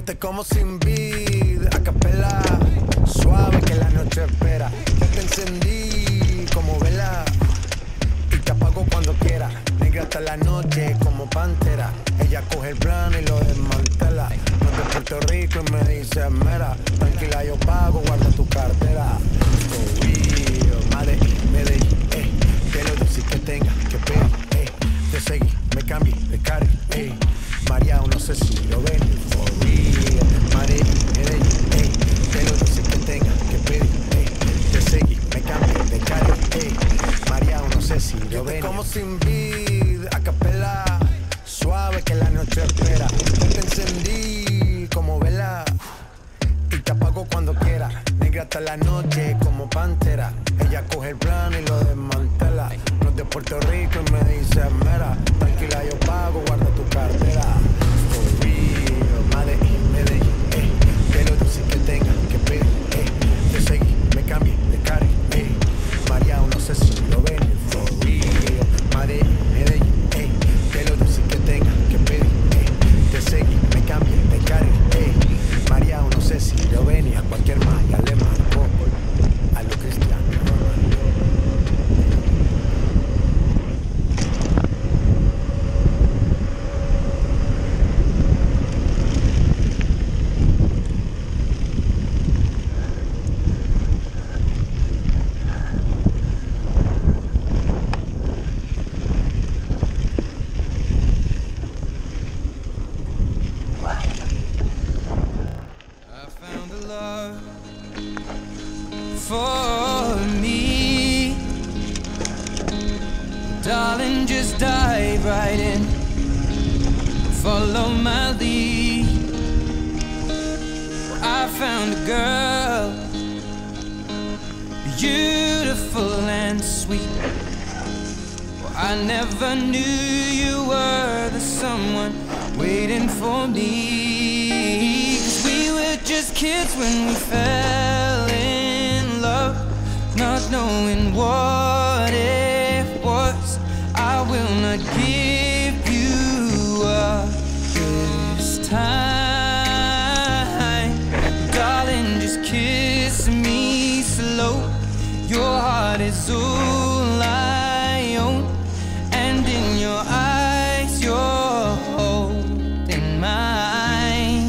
Yo te como sin vid, a capela, suave que la noche espera. Ya te encendí como vela y te apago cuando quiera. Negra hasta la noche como pantera. Ella coge el plano y lo desmantela. No es de Puerto Rico y me dice mera. Tranquila, yo pago, guarda tu cartera. For real, Medellín, que lo dulce que tenga que pedir, te seguí, me cambié de carry, María, no sé si lo ven. For real, Medellín, que lo dulce que tenga que pedir, te seguí, me cambié de carry, María, no sé si lo ven. Como sin vid, a capela, suave que la noche espera. Yo te encendí como vela y te apago cuando quiera. Negra hasta la noche como pantera. Ella coge el plano y lo desmantela. No es de Puerto Rico y me dice mera. Tranquila, yo pago, guarda tu cartera. For real, Medellín, que lo dulce que tenga que pedir, te seguí, me cambié de carry, María, no sé si lo ven. For real, Medellín, que lo dulce que tenga que pedir, te seguí, me cambié de carry, María, no sé si lo ven. Y a cualquier malla le marcó a lo Cristiano. For me, darling, just dive right in, follow my lead. I found a girl, beautiful and sweet. Well, I never knew you were the someone waiting for me. 'Cause we were just kids when we fell in love, not knowing what it was. I will not give you up this time, darling, just kiss me slow. Your heart is all I own, and in your eyes you're holding mine.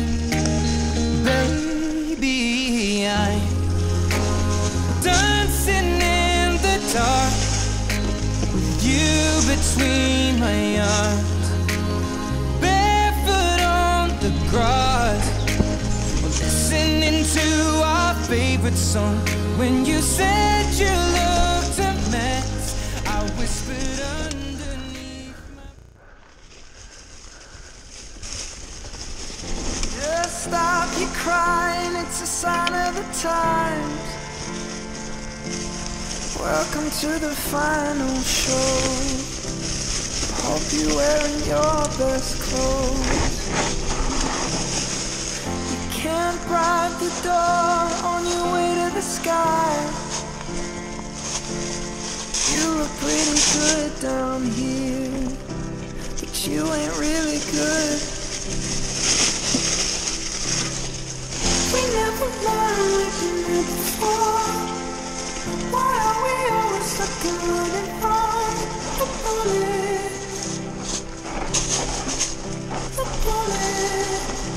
Baby, I'm dancing in the dark with you between my arms, barefoot on the grass, listening to our favorite song. When you said you looked a mess, I whispered underneath my... Just stop your crying, it's a sign of the times. Welcome to the final show. Hope you're wearing your best clothes. You can't bribe the door on your way to the sky. You look pretty good down here, but you ain't really good. We never learned we've been here before. Why are we always stuck in running on the bullet? The bullet.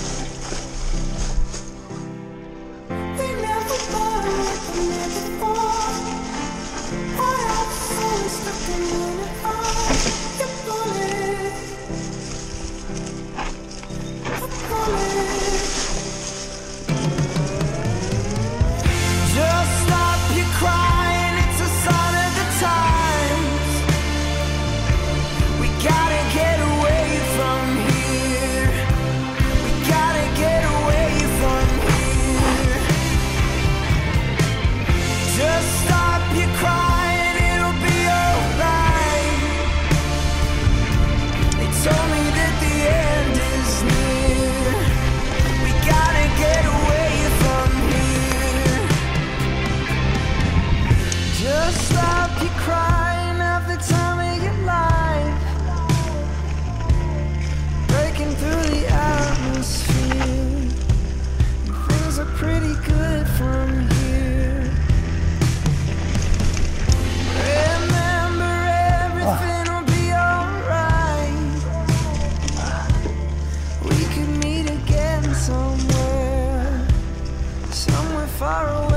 We never learned we've been here before. Why are we always stuck in running on the bullet? The bullet. Just stop your crying, it's a sign of the times. far away.